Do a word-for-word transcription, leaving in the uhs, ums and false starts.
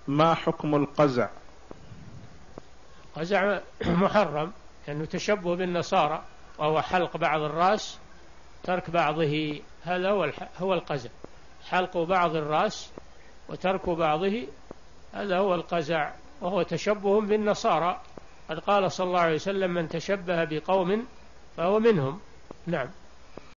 ما حكم القزع؟ قزع محرم لأنه تشبه بالنصارى، وهو حلق بعض الرأس ترك بعضه، هذا هو هو القزع، حلق بعض الرأس وترك بعضه، هذا هو القزع، وهو تشبه بالنصارى. قد قال صلى الله عليه وسلم: من تشبه بقوم فهو منهم. نعم.